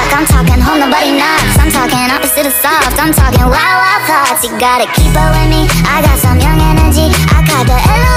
talk, I'm talking home, nobody knocks. I'm talking opposite of soft, I'm talking wild, wild thoughts. You gotta keep up with me, I got some young energy. I got the LO